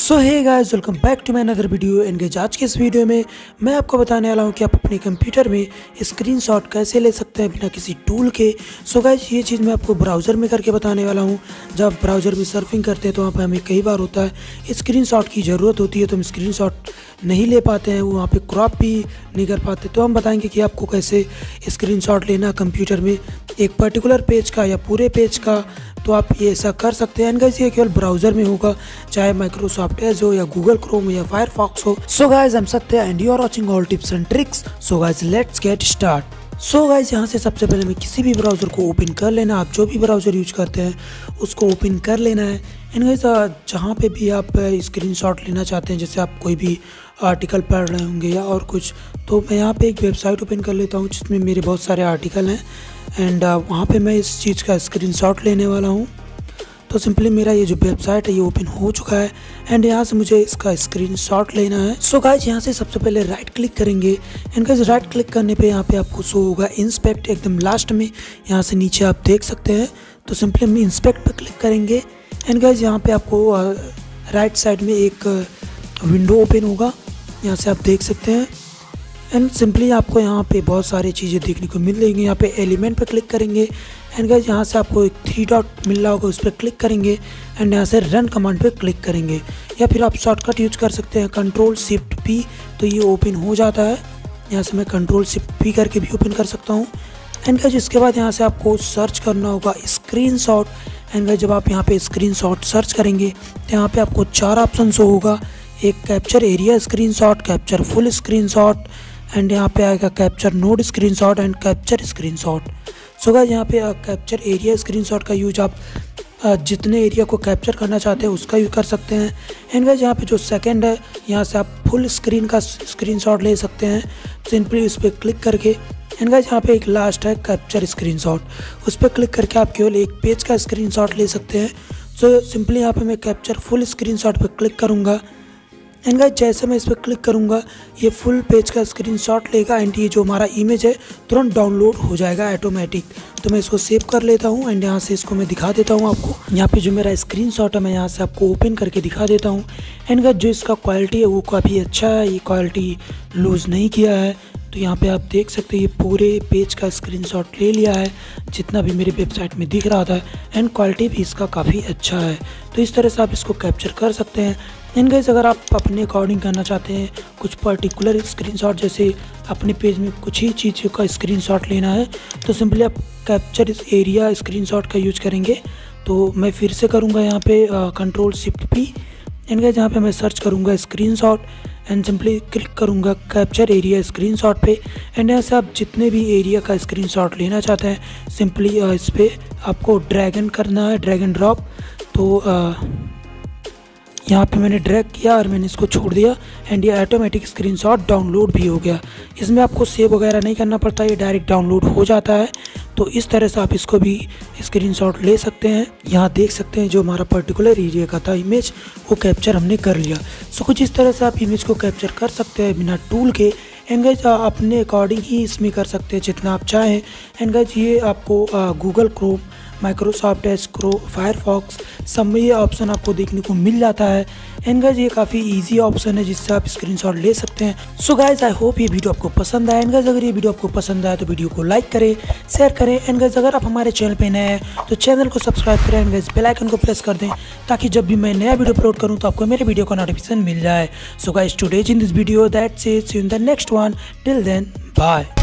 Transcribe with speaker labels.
Speaker 1: So hey guys, welcome back to my another video. And guys, आज के इस video में मैं आपको बताने वाला हूं कि आप अपने कंप्यूटर में स्क्रीनशॉट कैसे ले सकते हैं बिना किसी टूल के। सो गाइस, ये चीज़ मैं आपको ब्राउज़र में करके बताने वाला हूं। जब ब्राउज़र में सर्फिंग करते हैं तो वहाँ पे हमें कई बार होता है स्क्रीनशॉट की ज़रूरत होती है, तो हम स्क्रीनशॉट नहीं ले पाते हैं, वहाँ पे क्रॉप भी नहीं कर पाते। तो हम बताएंगे कि आपको कैसे स्क्रीनशॉट लेना कंप्यूटर में, एक पर्टिकुलर पेज का या पूरे पेज का। तो आप ये ऐसा कर सकते हैं। एंड गाइस, ये केवल ब्राउज़र में होगा, चाहे माइक्रोसॉफ्ट एज हो या गूगल क्रोम हो या फायरफॉक्स हो। सो गाइस, हम सकते हैं and you are watching all tips and tricks. So guys, let's get start. So guys, यहाँ से सबसे पहले हमें किसी भी ब्राउज़र को ओपन कर लेना। आप जो भी ब्राउज़र यूज करते हैं उसको ओपन कर लेना है। एंड गाइस, जहाँ पे भी आप स्क्रीनशॉट लेना चाहते हैं, जैसे आप कोई भी आर्टिकल पढ़ रहे होंगे या और कुछ, तो मैं यहाँ पे एक वेबसाइट ओपन कर लेता हूँ जिसमें मेरे बहुत सारे आर्टिकल हैं। एंड वहाँ पे मैं इस चीज़ का स्क्रीनशॉट लेने वाला हूँ। तो सिंपली मेरा ये जो वेबसाइट है ये ओपन हो चुका है एंड यहाँ से मुझे इसका स्क्रीनशॉट लेना है। सो गाइस, यहाँ से सबसे पहले राइट क्लिक करेंगे। एंड गाइस, राइट क्लिक करने पे यहाँ पे आपको शो होगा इंस्पेक्ट, एकदम लास्ट में यहाँ से नीचे आप देख सकते हैं। तो सिंपली हम इंस्पेक्ट पे क्लिक करेंगे। एंड गाइस, यहाँ पे आपको राइट साइड में एक विंडो ओपन होगा, यहाँ से आप देख सकते हैं। एंड सिंपली आपको यहाँ पे बहुत सारी चीज़ें देखने को मिल रही। यहाँ पे एलिमेंट पे क्लिक करेंगे। एंड गाइस, यहाँ से आपको एक 3 डॉट मिल रहा होगा, उस पर क्लिक करेंगे। एंड यहाँ से रन कमांड पे क्लिक करेंगे, या फिर आप शॉर्टकट यूज कर सकते हैं Ctrl+Shift+P, तो ये ओपन हो जाता है। यहाँ से मैं Ctrl+Shift+P करके भी ओपन कर सकता हूँ। एंड गाइस, इसके बाद यहाँ से आपको सर्च करना होगा स्क्रीनशॉट। एंड गाइस, जब आप यहाँ पे स्क्रीनशॉट सर्च करेंगे तो यहाँ पे आपको 4 ऑप्शन होगा, एक capture area screenshot, capture full screenshot, and यहाँ पे आएगा capture node screenshot and capture screenshot. So guys, यहाँ पे कैप्चर एरिया स्क्रीनशॉट का यूज आप जितने एरिया को कैप्चर करना चाहते हैं उसका यूज कर सकते हैं। एंड गाइस, यहाँ पे जो सेकंड है, यहाँ से आप फुल स्क्रीन का स्क्रीनशॉट ले सकते हैं, सिंपली उस पर क्लिक करके। एंड गाइस, यहाँ पे एक लास्ट है कैप्चर स्क्रीनशॉट, उस पर क्लिक करके आप केवल एक पेज का स्क्रीनशॉट ले सकते हैं। सो सिंपली यहाँ पे मैं कैप्चर फुल स्क्रीनशॉट पर क्लिक करूँगा। एंड गाइस, जैसे मैं इस पर क्लिक करूँगा ये फुल पेज का स्क्रीनशॉट लेगा एंड ये जो हमारा इमेज है तुरंत डाउनलोड हो जाएगा ऑटोमेटिक। तो मैं इसको सेव कर लेता हूँ एंड यहाँ से इसको मैं दिखा देता हूँ आपको। यहाँ पे जो मेरा स्क्रीनशॉट है मैं यहाँ से आपको ओपन करके दिखा देता हूँ। एंड गाइस, जो इसका क्वालिटी है वो काफ़ी अच्छा है, ये क्वालिटी लूज़ नहीं किया है। तो यहाँ पे आप देख सकते हैं ये पूरे पेज का स्क्रीनशॉट ले लिया है जितना भी मेरे वेबसाइट में दिख रहा था, एंड क्वालिटी भी इसका काफ़ी अच्छा है। तो इस तरह से आप इसको कैप्चर कर सकते हैं। एंड गाइस, अगर आप अपने अकॉर्डिंग करना चाहते हैं कुछ पर्टिकुलर स्क्रीनशॉट, जैसे अपने पेज में कुछ ही चीज़ का स्क्रीनशॉट लेना है, तो सिंपली आप कैप्चर एरिया स्क्रीनशॉट का यूज करेंगे। तो मैं फिर से करूँगा यहाँ पे Ctrl+Shift+P। एंड गाइस, यहाँ पे मैं सर्च करूँगा स्क्रीनशॉट एंड सिंपली क्लिक करूँगा कैप्चर एरिया स्क्रीनशॉट पे। एंड यहाँ से आप जितने भी एरिया का स्क्रीनशॉट लेना चाहते हैं सिंपली इस पर आपको ड्रैग करना है, ड्रैग एंड ड्रॉप। तो यहाँ पे मैंने ड्रैग किया और मैंने इसको छोड़ दिया एंड ये ऑटोमेटिक स्क्रीनशॉट डाउनलोड भी हो गया। इसमें आपको सेव वगैरह नहीं करना पड़ता, ये डायरेक्ट डाउनलोड हो जाता है। तो इस तरह से आप इसको भी स्क्रीनशॉट ले सकते हैं। यहाँ देख सकते हैं जो हमारा पर्टिकुलर एरिया का था इमेज वो कैप्चर हमने कर लिया। सो कुछ इस तरह से आप इमेज को कैप्चर कर सकते हैं बिना टूल के। एंड गाइस, अपने अकॉर्डिंग ही इसमें कर सकते हैं जितना आप चाहें। एंड गाइस, ये आपको Google Chrome, Microsoft Edge, Firefox सब में ये ऑप्शन आपको देखने को मिल जाता है। एंड गाइस, ये काफ़ी इजी ऑप्शन है जिससे आप स्क्रीनशॉट ले सकते हैं। सो गाइस, आई होप ये वीडियो आपको पसंद आया। एंड गाइस, अगर ये वीडियो आपको पसंद आया तो वीडियो को लाइक करें, शेयर करें। एंड गाइस, अगर आप हमारे चैनल पे नए हैं तो चैनल को सब्सक्राइब करें। एंड गाइस, बेल आइकन को प्रेस कर दें ताकि जब भी मैं नया वीडियो अपलोड करूँ तो आपको मेरे वीडियो का नोटिफिकेशन मिल जाए। So guys, today in this video that's it, see you in the next one, till then bye.